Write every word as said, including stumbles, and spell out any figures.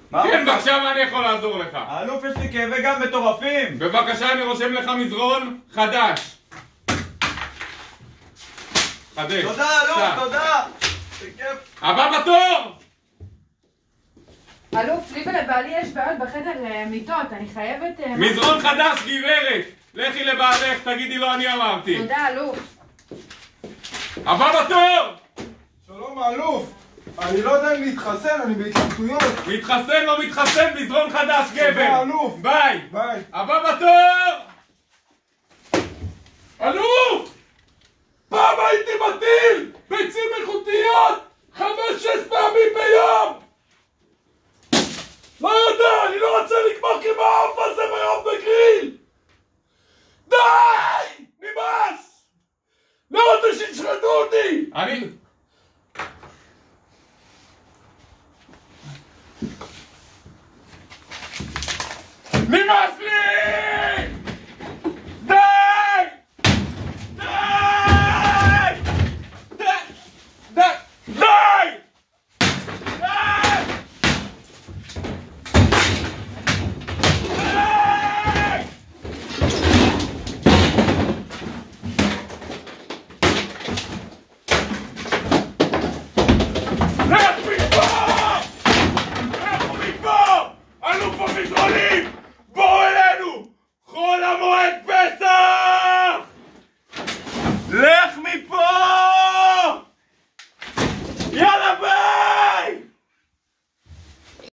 כן, בבקשה, מה אני יכול לעזור לך? האלוף, יש לי כאבי גב מטורפים. בבקשה, אני רושם לך מזרון חדש. חדש. תודה, אלוף, תודה. בכיף. הבא בתור! אלוף, לי ולבעלי יש בעיות בחדר מיטות, אני חייבת... מזרון חדש, גברת! לכי לבעלך, תגידי לו אני אמרתי. תודה, אלוף. הבא בתור! שלום, האלוף. אני לא יודע אם להתחסן, אני בהתלבטויות. מתחסן לא מתחסן, מזרון חדש, גבר! תודה, אלוף. ביי! ביי. הבא בתור!